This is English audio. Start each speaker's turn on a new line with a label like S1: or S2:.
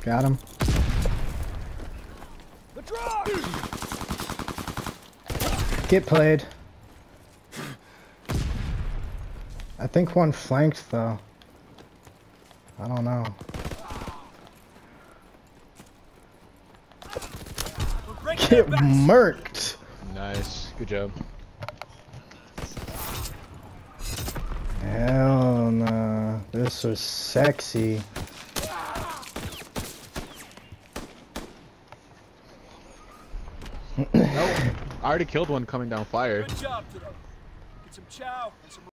S1: Got him. Get played. I think one flanked though. I don't know. Get murked.
S2: Nice. Good job.
S1: Hell no. This was sexy.
S2: Nope. I already killed one coming down fire.
S3: Good job today. Get some chow and some